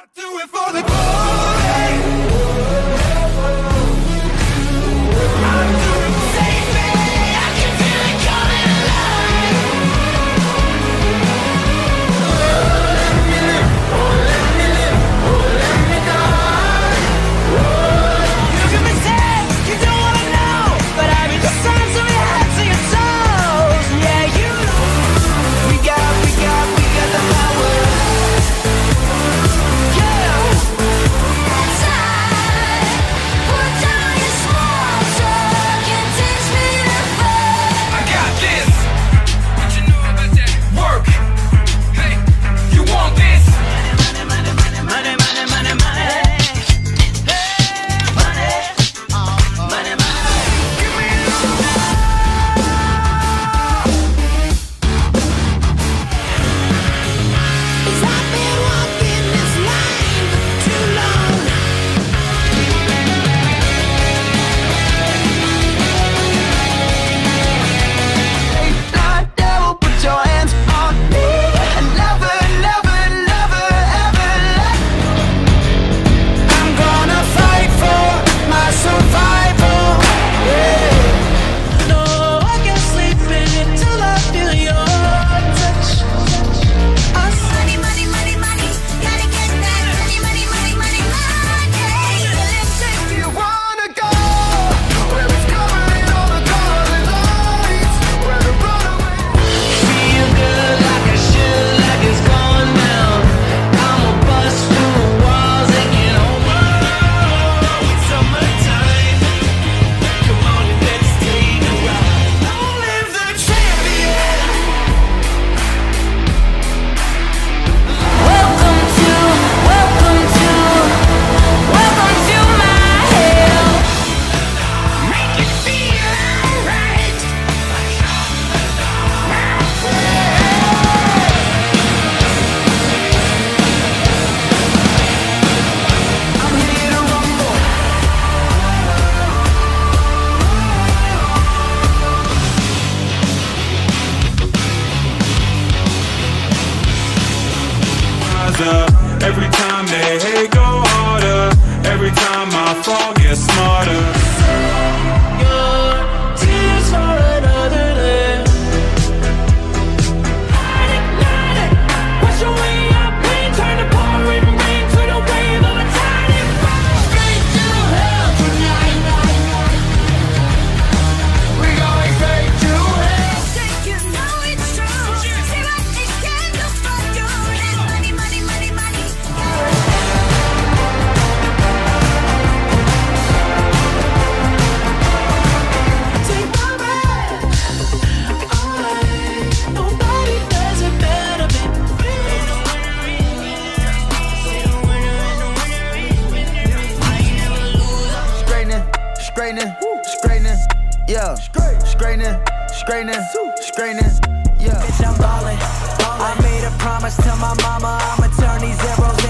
Do it for the glory. Every time they hate, go harder. Every time I fall, get smarter. Your tears for another day. Light it, wash away our pain. Turn the pouring rain to the wave of a tiny fall. Straight to hell tonight. We going straight to hell. Think you know it's true. See what it can do for you. There's money, money, money, money. Take my breath away. Nobody does it better than me. Straightening, yeah. Straightening, yeah. Bitch, I'm ballin'. I made a promise to my mama I'ma turn these zeros